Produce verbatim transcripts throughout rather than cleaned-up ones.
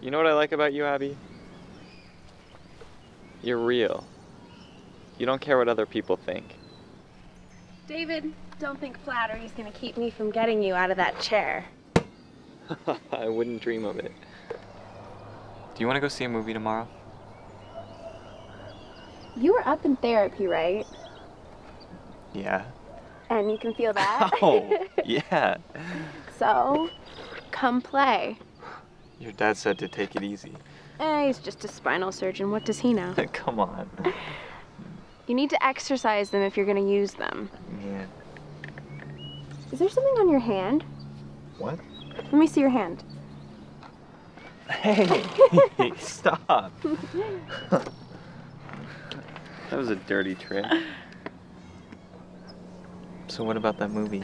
You know what I like about you, Abby? You're real. You don't care what other people think. David, don't think flattery's gonna keep me from getting you out of that chair. I wouldn't dream of it. Do you want to go see a movie tomorrow? You were up in therapy, right? Yeah. And you can feel that? Oh, yeah. So, come play. Your dad said to take it easy. Eh, he's just a spinal surgeon. What does he know? Come on. You need to exercise them if you're gonna use them. Yeah. Is there something on your hand? What? Let me see your hand. Hey, stop. That was a dirty trick. So what about that movie?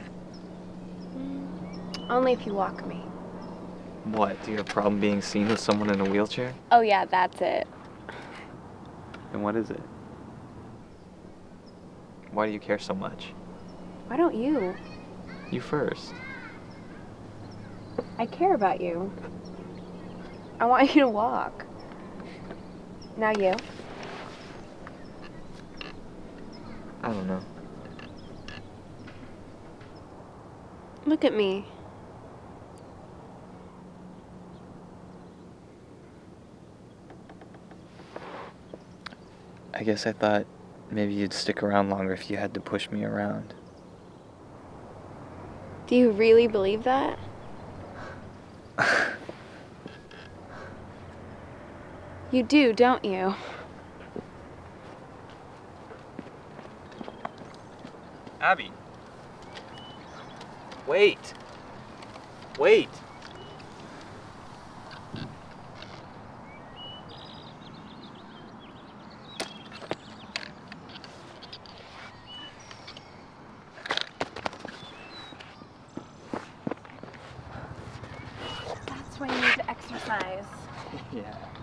Only if you walk me. What, do you have a problem being seen with someone in a wheelchair? Oh yeah, that's it. And what is it? Why do you care so much? Why don't you? You first. I care about you. I want you to walk. Now you. I don't know. Look at me. I guess I thought maybe you'd stick around longer if you had to push me around. Do you really believe that? You do, don't you? Abby. Wait. Wait. That's why you need to exercise. Yeah.